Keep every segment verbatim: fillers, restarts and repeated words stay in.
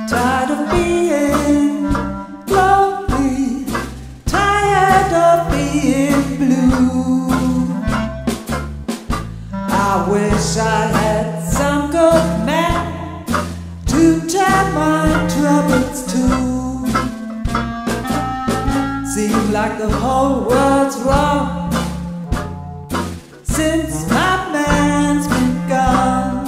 tired of being lonely, tired of being blue. I wish I had some good man to tell my troubles to. Seems like the whole world's wrong since my man's been gone.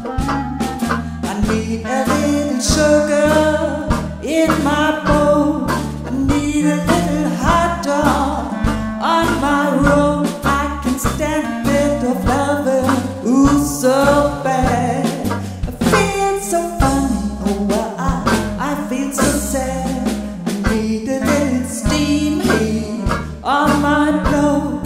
I need a little sugar in my bowl. I need a little hot dog on my road. I can stand a bit of loving, ooh, so bad. I feel so funny, oh well, I, I feel so sad. I need a little steam heat on my blow.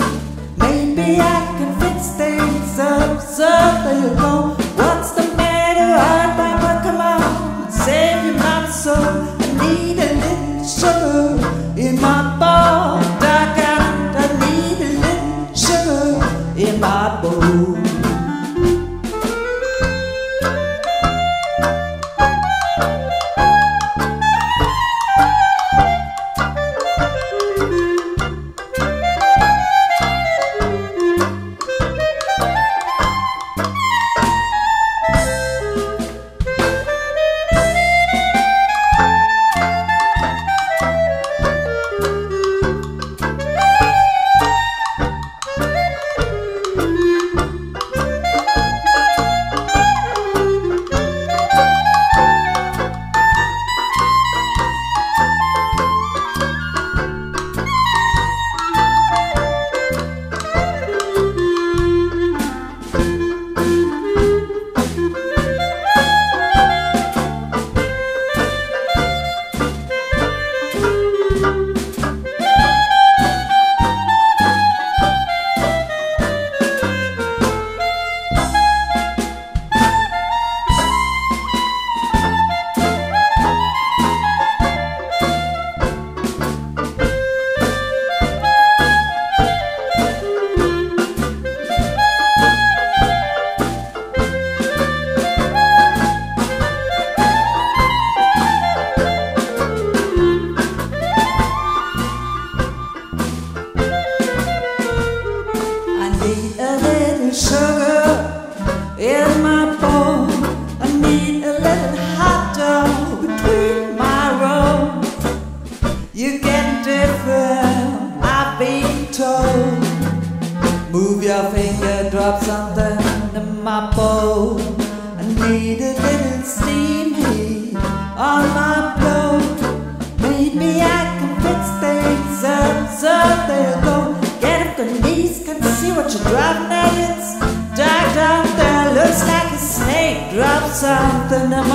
Maybe I can fix things up, so there you go. What's the matter, hard mama, come on, save your mama soul. I need a little sugar in my bowl. Dark out, I need a little sugar in my bowl.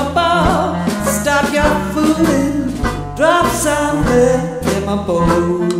Stop your fooling, drop something in my bowl.